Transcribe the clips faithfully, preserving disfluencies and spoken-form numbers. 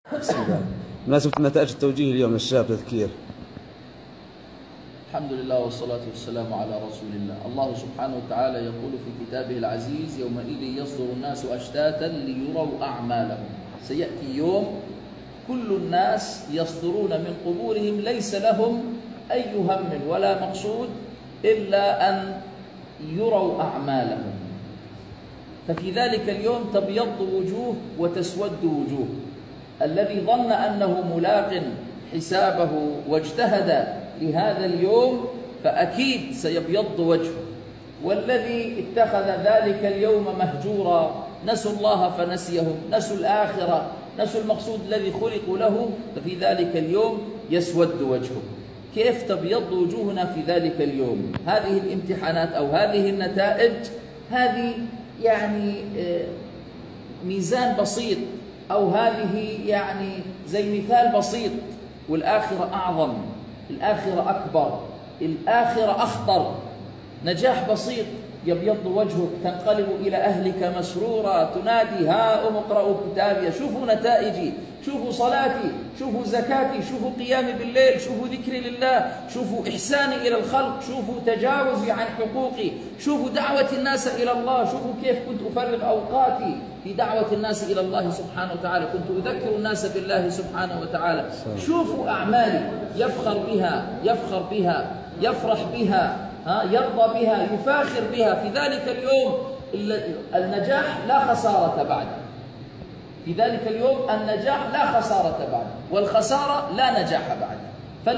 بسم الله. بمناسبة نتائج التوجيه اليوم للشباب تذكير. الحمد لله والصلاة والسلام على رسول الله. الله سبحانه وتعالى يقول في كتابه العزيز: يومئذ يصدر الناس أشتاتا ليروا أعمالهم. سيأتي يوم كل الناس يصدرون من قبورهم ليس لهم أي هم ولا مقصود إلا أن يروا أعمالهم. ففي ذلك اليوم تبيض وجوه وتسود وجوه. الذي ظن أنه ملاق حسابه واجتهد لهذا اليوم فأكيد سيبيض وجهه، والذي اتخذ ذلك اليوم مهجورا نسوا الله فنسيهم، نسوا الآخرة، نسوا المقصود الذي خلقوا له، ففي ذلك اليوم يسود وجهه. كيف تبيض وجوهنا في ذلك اليوم؟ هذه الامتحانات أو هذه النتائج هذه يعني ميزان بسيط، أو هذه يعني زي مثال بسيط، والآخرة أعظم، الآخرة أكبر، الآخرة أخطر. نجاح بسيط يبيض وجهك، تنقلب إلى أهلك مسرورا، تنادي: ها أم اقرأوا كتابي، شوفوا نتائجي، شوفوا صلاتي، شوفوا زكاتي، شوفوا قيامي بالليل، شوفوا ذكري لله، شوفوا إحساني إلى الخلق، شوفوا تجاوزي عن حقوقي، شوفوا دعوة الناس إلى الله، شوفوا كيف كنت أفرغ أوقاتي في دعوة الناس إلى الله سبحانه وتعالى، كنت أذكر الناس بالله سبحانه وتعالى. شوفوا أعمالي، يفخر بها، يفخر بها، يفرح بها، ها يرضى بها، يفاخر بها. في ذلك اليوم النجاح لا خسارة بعده، في ذلك اليوم النجاح لا خسارة بعده، والخسارة لا نجاح بعده.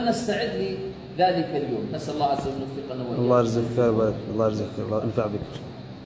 فلنستعد لذلك اليوم. نسأل الله عز وجل أن يوفقنا وإياكم. الله يرزقك خير، الله يرزقك خير، الله ينفع بك.